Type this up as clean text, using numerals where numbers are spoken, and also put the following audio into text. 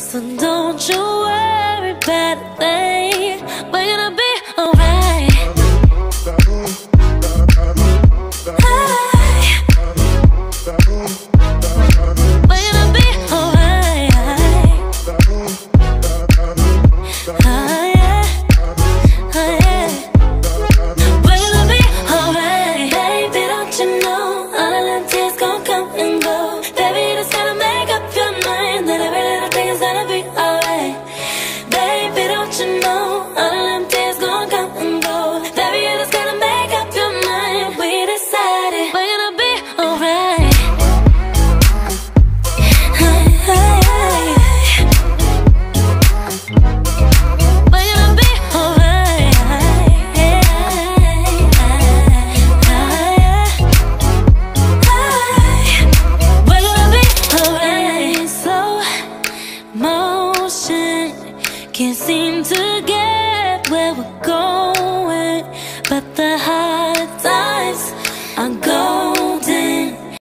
So don't you worry about a thing. We're gonna be alright. We're gonna be alright. We're gonna be alright. Baby, don't you know all of them tears gon' come and go. Baby, you just gotta make up your mind that every little thing is gonna be alright. Baby, don't you know all of them tears gon' come and go. Baby, you just gotta make up your mind. We decided we're gonna be alright. Can't seem to get where we're